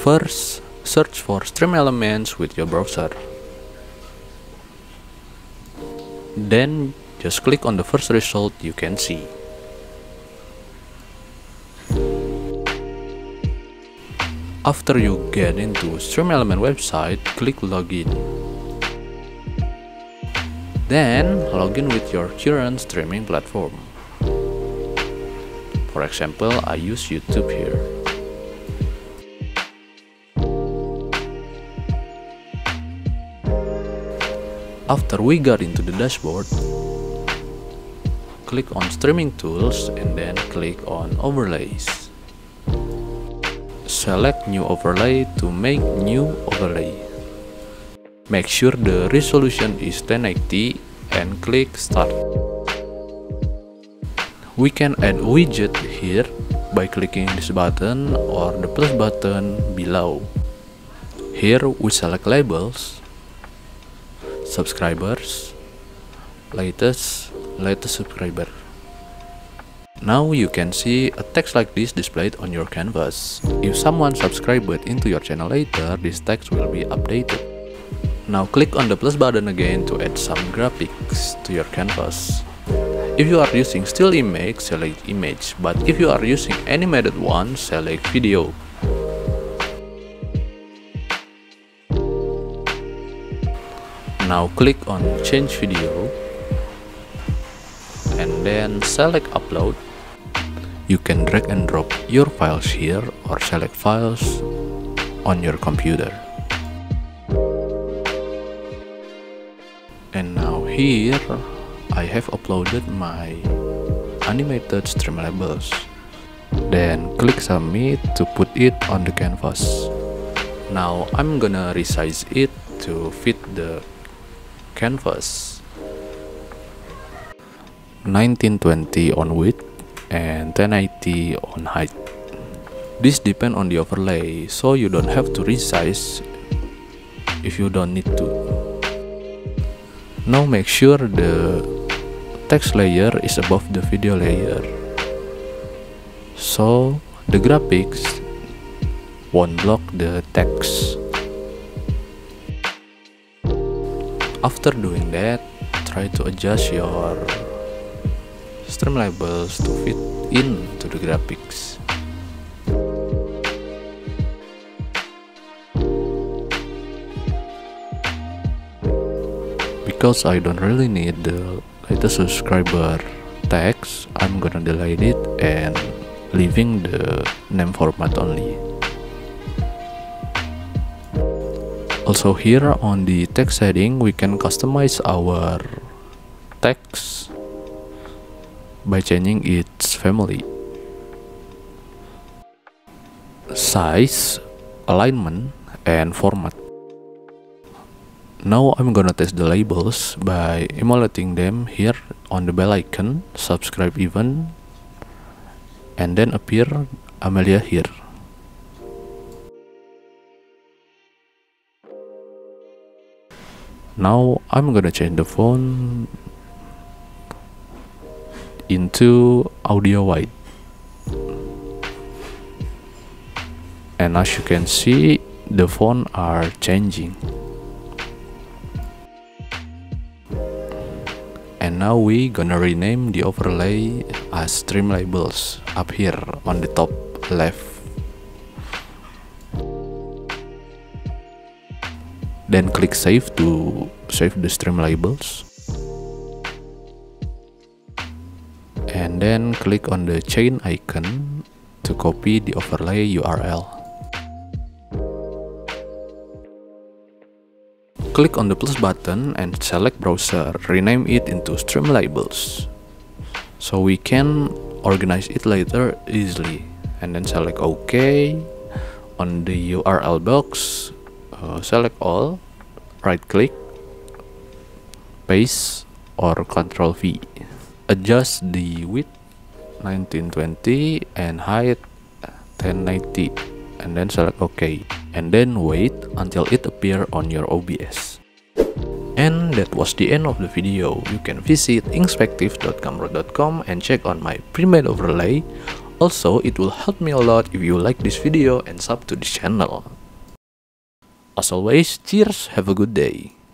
First, search for Stream Elements with your browser. Then just click on the first result you can see. After you get into Stream Element website, click Login. Then login with your current streaming platform. For example, I use YouTube here. After we got into the dashboard, click on Streaming Tools and then click on Overlays. Select New Overlay to make new overlay. Make sure the resolution is 1080 and click Start. We can add widget here by clicking this button or the plus button below. Here we select Labels, Subscribers, Latest subscriber. Now you can see a text like this displayed on your canvas. If someone subscribed into your channel later, this text will be updated. Now click on the plus button again to add some graphics to your canvas. If you are using still image, select image, but if you are using animated one, select video. Now click on change video and then select upload. You can drag and drop your files here or select files on your computer. And now here I have uploaded my animated stream labels. Then click submit to put it on the canvas. Now I'm gonna resize it to fit the canvas. 1920 on width and 1080 on height. This depends on the overlay, so you don't have to resize if you don't need to. Now make sure the text layer is above the video layer, so the graphics won't block the text. After doing that, try to adjust your stream labels to fit into the graphics. Because I don't really need the latest subscriber text, I'm gonna delete it and leaving the name format only. Also here on the text setting, we can customize our text by changing its family, size, alignment, and format. Now I'm gonna test the labels by emulating them here on the bell icon, subscribe event, and then appear Amelia here. Now I'm gonna change the font into audio white, and as you can see, the font are changing. And now we gonna rename the overlay as stream labels up here on the top left. Then click save to save the stream labels. And then click on the chain icon to copy the overlay URL. Click on the plus button and select browser, rename it into stream labels, so we can organize it later easily. And then select OK. On the URL box, select all, right click, paste or Ctrl V. Adjust the width 1920 and height 1090, and then select OK, and then wait until it appears on your OBS. And that was the end of the video. You can visit inspective.gumroad.com and check on my pre-made overlay Also, it will help me a lot if you like this video and sub to this channel. As always, cheers, have a good day.